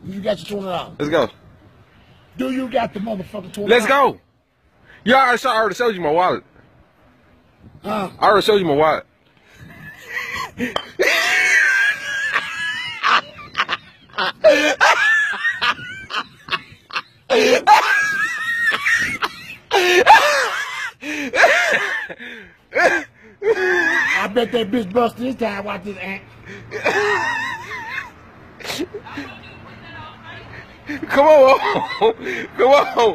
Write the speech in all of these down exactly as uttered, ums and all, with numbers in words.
You got your twenty dollars. Let's go. Do you got the motherfucking twenty dollars? Let's go. Yeah, I already, I already showed you my wallet. Huh? I already showed you my wallet. I bet that bitch bust this time. Watch this ant. Come on, come on.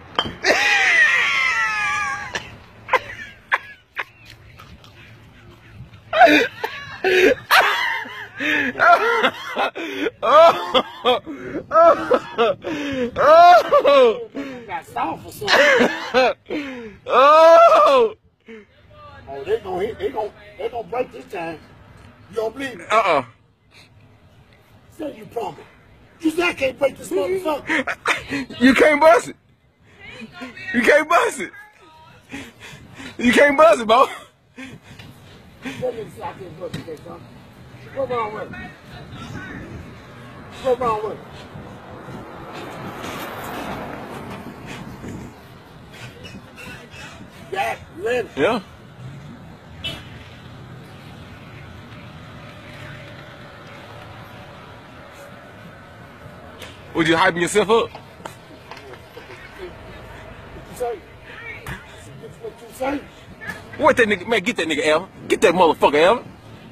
Oh, oh, oh, got soft or something. oh. Oh, they gonna hit. They gonna. They gonna break this time. You don't believe me? Uh uh. Say you promise. You said I can't break this motherfucker. You can't bust it. You can't bust it. You can't bust it, bro. That nigga said I can't bust it, son. What's wrong with it? What's wrong with it? Yeah, you ready? Yeah. Would you hyping yourself up? What you say? What you say? What that nigga, man, get that nigga, Alvin. Get that motherfucker, Alvin.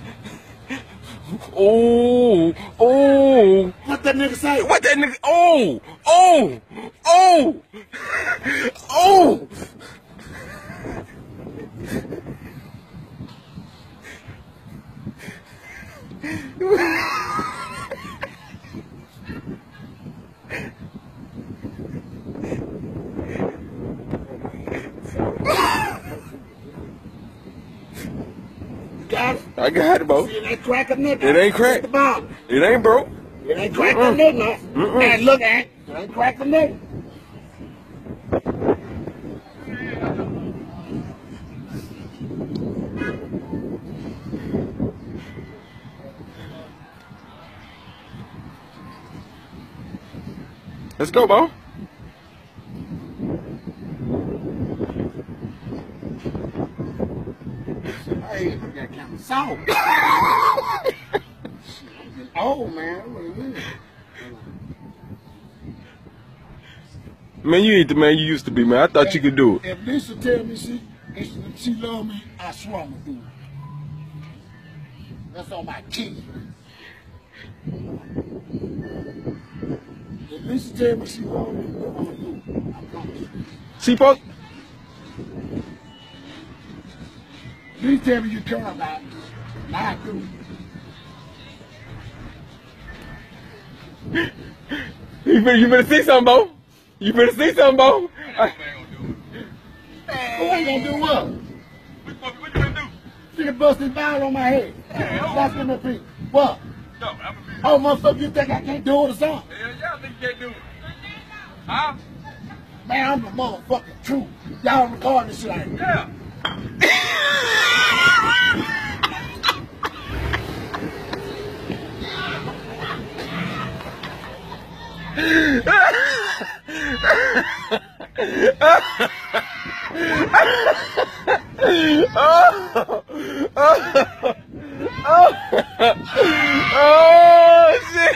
Oh, oh. What that nigga say? What that nigga, oh, oh, oh, oh. Got it? I got it, bro. See, it ain't cracking nothing. It ain't crack. The bottom. It ain't broke. It ain't cracking Mm-mm. nothing. No. Mm-mm. And look at it. It ain't cracking nothing. Let's go, bro. Hey, you got kind of salt. Oh, man. What is this? Man, you ain't the man you used to be, man. I thought you could do it. If Lisa tell me she, if she love me, I swear I'm going to do it. That's on my key. If Lisa tell me she love me, I'm going to do it. I promise you. See, folks? Please tell me you care about me. Now I do. You better, you better see something, Bo. You better see something, Bo. I, Who ain't gonna do what? What, what you gonna do? See the busted ball on my head. Hell. That's in my feet. What? No, I'm a big Oh, motherfucker, you think I can't do it or something? Hell yeah, I think you can't do it. Huh? Man, I'm the motherfucking truth. Y'all recording this shit like Yeah. oh, oh, oh, shit.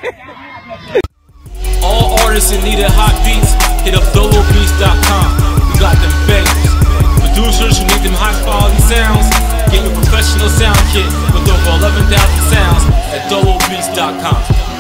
All artists in need of hot beats, hit up dolo beats dot com. We got them bangers. Producers who need them high quality sounds, get your professional sound kit with over eleven thousand sounds at dolo beats dot com.